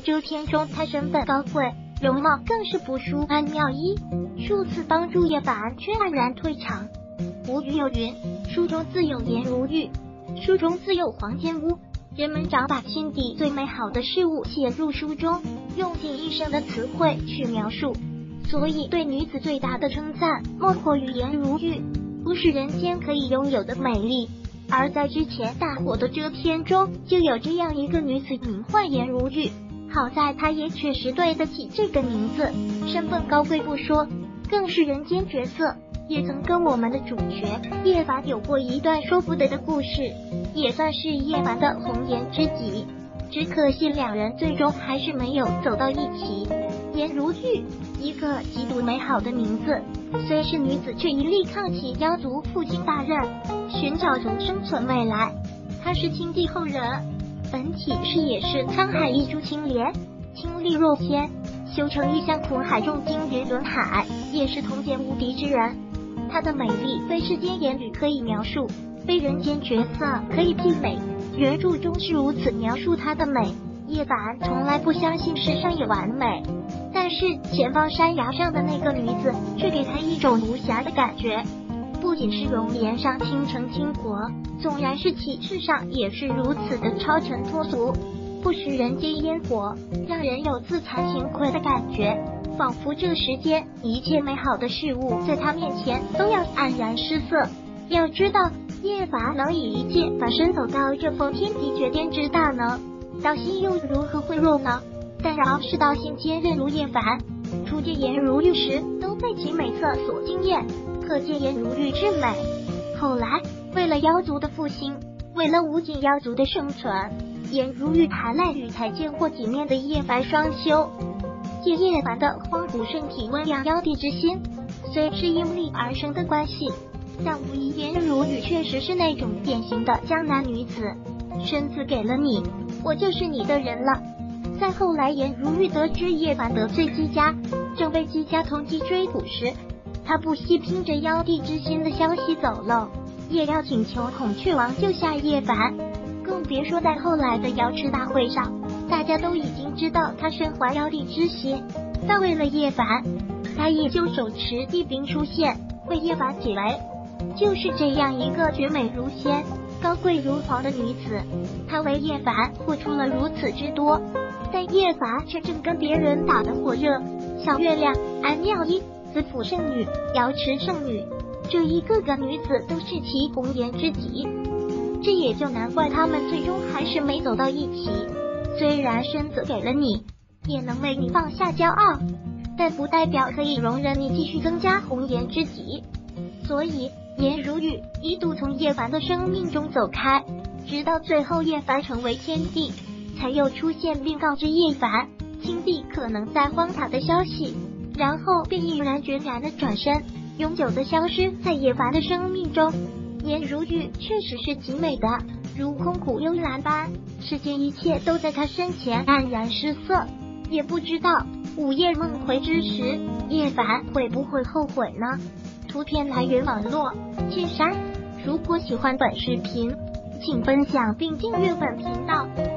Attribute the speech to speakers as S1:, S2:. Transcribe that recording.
S1: 这片中他身份高贵，容貌更是不输安妙一，数次帮助叶凡却黯然退场。古语有云，书中自有颜如玉，书中自有黄金屋。人们常把心底最美好的事物写入书中，用尽一生的词汇去描述，所以对女子最大的称赞莫过于颜如玉，不是人间可以拥有的美丽。而在之前大火的这篇中，就有这样一个女子，名唤颜如玉。好在她也确实对得起这个名字，身份高贵不说，更是人间角色，也曾跟我们的主角叶凡有过一段说不得的故事，也算是叶凡的红颜知己。只可惜两人最终还是没有走到一起。颜如玉，一个极度美好的名字，虽是女子，却一力抗起妖族父亲大任，寻找着生存未来。她是青帝后人，本体是也是沧海一株青莲，清丽若仙，修成一向苦海中惊云轮海，也是同间无敌之人。她的美丽非世间言语可以描述，非人间角色可以媲美。原著中是如此描述她的美。叶凡从来不相信世上有完美，但是前方山崖上的那个女子却给他一种无瑕的感觉，不仅是容颜上倾城倾国，纵然是气质上也是如此的超尘脱俗，不食人间烟火，让人有自惭形愧的感觉，仿佛这世间一切美好的事物在他面前都要黯然失色。要知道，叶凡能以一剑反身走到这封天地绝巅之大呢，道心又如何会弱呢？但饶是道心坚韧如叶凡，初见颜如玉时都被其美色所惊艳，可见颜如玉之美。后来为了妖族的复兴，为了无尽妖族的生存，颜如玉含泪与才见过几面的叶凡双修，借叶凡的荒古身体温养妖帝之心。虽是因力而生的关系，但无疑颜如玉确实是那种典型的江南女子，身子给了你，我就是你的人了。在后来颜如玉得知叶凡得罪姬家，正被姬家通缉追捕时，他不惜拼着妖帝之心的消息走漏，也要请求孔雀王救下叶凡。更别说在后来的瑶池大会上，大家都已经知道他身怀妖帝之心，但为了叶凡，他依旧手持帝兵出现，为叶凡解围。就是这样一个绝美如仙、高贵如皇的女子，她为叶凡付出了如此之多，但叶凡却正跟别人打得火热。小月亮、安妙一、子府圣女、瑶池圣女，这一个个女子都是其红颜知己，这也就难怪他们最终还是没走到一起。虽然身子给了你，也能为你放下骄傲，但不代表可以容忍你继续增加红颜知己。所以颜如玉一度从叶凡的生命中走开，直到最后叶凡成为天帝，才又出现并告知叶凡青帝可能在荒塔的消息，然后便毅然决然的转身，永久的消失在叶凡的生命中。颜如玉确实是极美的，如空谷幽兰般，世间一切都在她身前黯然失色。也不知道午夜梦回之时，叶凡会不会后悔呢？图片来源网络切山。如果喜欢本视频，请分享并订阅本频道。